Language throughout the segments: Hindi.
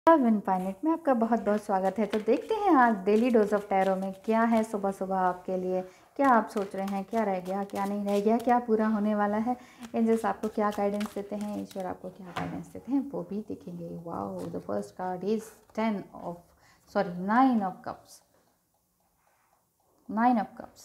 लव इनफाइनाइट में आपका बहुत बहुत स्वागत है। तो देखते हैं आज डेली डोज ऑफ टैरो में क्या है सुबह सुबह आपके लिए। क्या आप सोच रहे हैं, क्या रह गया, क्या नहीं रह गया, क्या पूरा होने वाला है। एंजल्स आपको क्या गाइडेंस देते हैं, ईश्वर आपको क्या गाइडेंस देते हैं, वो भी दिखेंगे। Wow, the first card is 9 of cups. 9 of cups.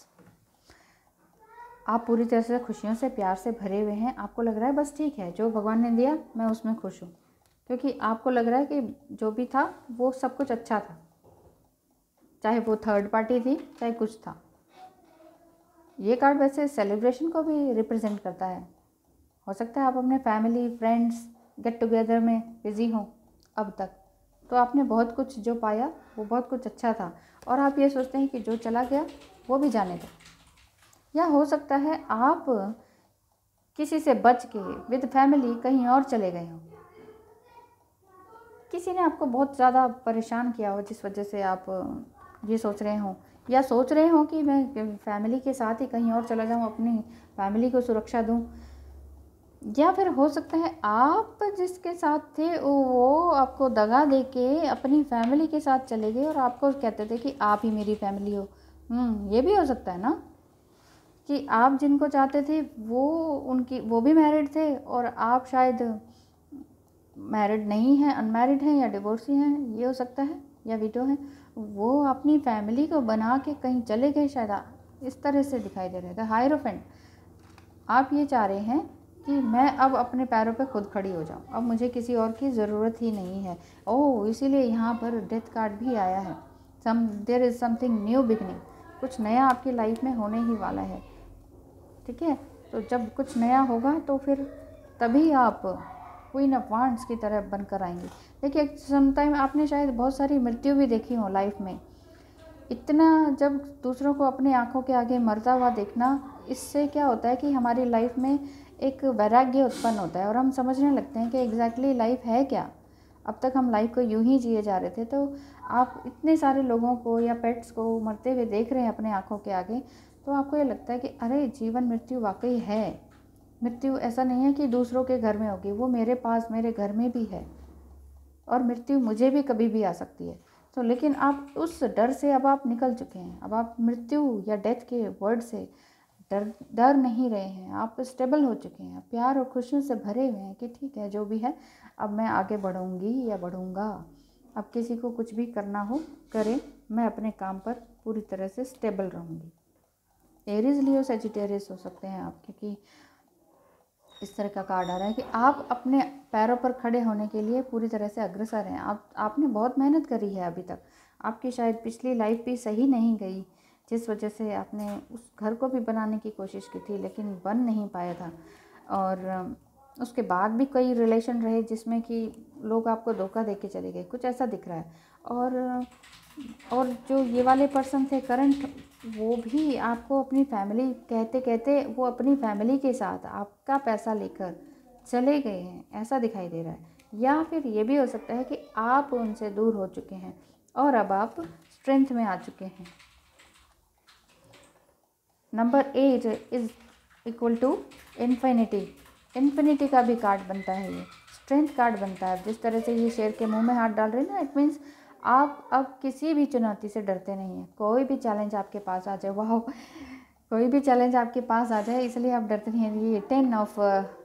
आप पूरी तरह से खुशियों से, प्यार से भरे हुए हैं। आपको लग रहा है बस ठीक है, जो भगवान ने दिया मैं उसमें खुश हूँ, क्योंकि आपको लग रहा है कि जो भी था वो सब कुछ अच्छा था, चाहे वो थर्ड पार्टी थी, चाहे कुछ था। ये कार्ड वैसे सेलिब्रेशन को भी रिप्रेजेंट करता है। हो सकता है आप अपने फैमिली फ्रेंड्स गेट टुगेदर में बिज़ी हों अब तक, तो आपने बहुत कुछ जो पाया वो बहुत कुछ अच्छा था, और आप ये सोचते हैं कि जो चला गया वो भी जाने दो। या हो सकता है आप किसी से बच के विद फैमिली कहीं और चले गए हों। किसी ने आपको बहुत ज़्यादा परेशान किया हो, जिस वजह से आप ये सोच रहे हों, या सोच रहे हों कि मैं फैमिली के साथ ही कहीं और चला जाऊं, अपनी फैमिली को सुरक्षा दूं। या फिर हो सकता है आप जिसके साथ थे वो आपको दगा दे के अपनी फैमिली के साथ चले गए और आपको कहते थे कि आप ही मेरी फैमिली हो। ये भी हो सकता है ना, कि आप जिनको चाहते थे वो भी मैरिड थे, और आप शायद मैरिड नहीं हैं, अनमैरिड हैं, या डिवोर्सी हैं, ये हो सकता है, या विडो हैं। वो अपनी फैमिली को बना के कहीं चले गए शायद। इस तरह से दिखाई दे रहे थे। हायरोफेंट, आप ये चाह रहे हैं कि मैं अब अपने पैरों पे खुद खड़ी हो जाऊं, अब मुझे किसी और की ज़रूरत ही नहीं है। ओह, इसीलिए यहाँ पर डेथ कार्ड भी आया है। There is something new beginning. कुछ नया आपकी लाइफ में होने ही वाला है, ठीक है। तो जब कुछ नया होगा तो फिर तभी आप क्वीन ऑफ वांड्स की तरह बनकर आएंगे। देखिए, समटाइम आपने शायद बहुत सारी मृत्यु भी देखी हो लाइफ में। इतना जब दूसरों को अपनी आंखों के आगे मरता हुआ देखना, इससे क्या होता है कि हमारी लाइफ में एक वैराग्य उत्पन्न होता है, और हम समझने लगते हैं कि एग्जैक्टली लाइफ है क्या। अब तक हम लाइफ को यूं ही जिए जा रहे थे। तो आप इतने सारे लोगों को या पेट्स को मरते हुए देख रहे हैं अपने आंखों के आगे, तो आपको ये लगता है कि अरे, जीवन मृत्यु वाकई है। मृत्यु ऐसा नहीं है कि दूसरों के घर में होगी, वो मेरे पास, मेरे घर में भी है, और मृत्यु मुझे भी कभी भी आ सकती है। तो लेकिन आप उस डर से अब आप निकल चुके हैं। अब आप मृत्यु या डेथ के वर्ड से डर नहीं रहे हैं। आप स्टेबल हो चुके हैं, प्यार और खुशियों से भरे हुए हैं कि ठीक है, जो भी है अब मैं आगे बढ़ूंगी या बढ़ूंगा। अब किसी को कुछ भी करना हो करे, मैं अपने काम पर पूरी तरह से स्टेबल रहूंगी। एरीज, लियो, सेजिटेरियस हो सकते हैं आप, क्योंकि इस तरह का कार्ड आ रहा है कि आप अपने पैरों पर खड़े होने के लिए पूरी तरह से अग्रसर हैं। आपने बहुत मेहनत करी है अभी तक। आपकी शायद पिछली लाइफ भी सही नहीं गई, जिस वजह से आपने उस घर को भी बनाने की कोशिश की थी लेकिन बन नहीं पाया था। और उसके बाद भी कई रिलेशन रहे जिसमें कि लोग आपको धोखा दे के चले गए, कुछ ऐसा दिख रहा है। और जो ये वाले पर्सन थे करंट, वो भी आपको अपनी फैमिली कहते कहते वो अपनी फैमिली के साथ आपका पैसा लेकर चले गए हैं, ऐसा दिखाई दे रहा है। या फिर ये भी हो सकता है कि आप उनसे दूर हो चुके हैं और अब आप स्ट्रेंथ में आ चुके हैं। Number 8 is equal to infinity. Infinity का भी कार्ड बनता है, ये स्ट्रेंथ कार्ड बनता है। जिस तरह से ये शेर के मुंह में हाथ डाल रहे हैं ना, इट मीन्स आप अब किसी भी चुनौती से डरते नहीं हैं। कोई भी चैलेंज आपके पास आ जाए, वाह, कोई भी चैलेंज आपके पास आ जाए, इसलिए आप डरते नहीं हैं। ये 10 of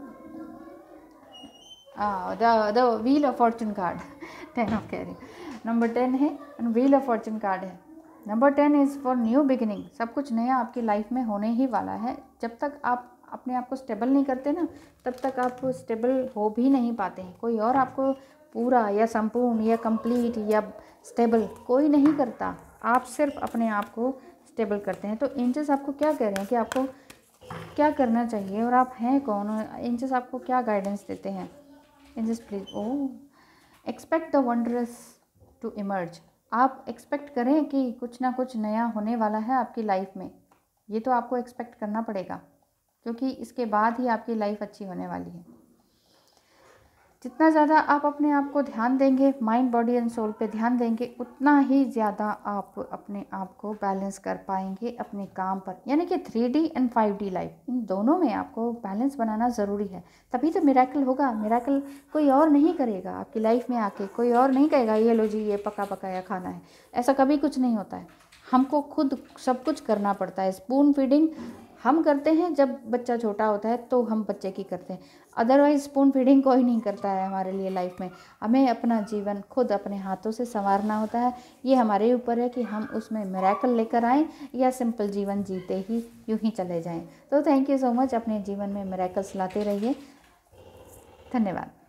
the wheel of fortune card 10 of carry number 10 है, व्हील ऑफ फॉर्चून कार्ड है। Number 10 is for new beginning. सब कुछ नया आपकी लाइफ में होने ही वाला है। जब तक आप अपने आप को स्टेबल नहीं करते ना, तब तक आप स्टेबल हो भी नहीं पाते हैं। कोई और आपको पूरा या संपूर्ण या कंप्लीट या स्टेबल कोई नहीं करता, आप सिर्फ अपने आप को स्टेबल करते हैं। तो एंजल्स आपको क्या कह रहे हैं कि आपको क्या करना चाहिए, और आप हैं कौन, और एंजल्स आपको क्या गाइडेंस देते हैं। Angels please, oh, expect the wondrous to emerge. आप एक्सपेक्ट करें कि कुछ ना कुछ नया होने वाला है आपकी लाइफ में। ये तो आपको एक्सपेक्ट करना पड़ेगा, क्योंकि इसके बाद ही आपकी लाइफ अच्छी होने वाली है। जितना ज़्यादा आप अपने आप को ध्यान देंगे, माइंड बॉडी एंड सोल पे ध्यान देंगे, उतना ही ज़्यादा आप अपने आप को बैलेंस कर पाएंगे अपने काम पर। यानी कि 3D एंड 5D लाइफ, इन दोनों में आपको बैलेंस बनाना ज़रूरी है, तभी तो मिरेकल होगा। मिरेकल कोई और नहीं करेगा आपकी लाइफ में आके, कोई और नहीं कहेगा ये लो जी ये पका पकाया खाना है, ऐसा कभी कुछ नहीं होता है। हमको खुद सब कुछ करना पड़ता है। स्पून फीडिंग हम करते हैं जब बच्चा छोटा होता है तो हम बच्चे की करते हैं, अदरवाइज स्पून फीडिंग कोई नहीं करता है हमारे लिए लाइफ में। हमें अपना जीवन खुद अपने हाथों से संवारना होता है। ये हमारे ऊपर है कि हम उसमें मिरेकल लेकर आएँ या सिंपल जीवन जीते ही यूं ही चले जाएं। तो थैंक यू सो मच, अपने जीवन में मिरेकल्स लाते रहिए। धन्यवाद।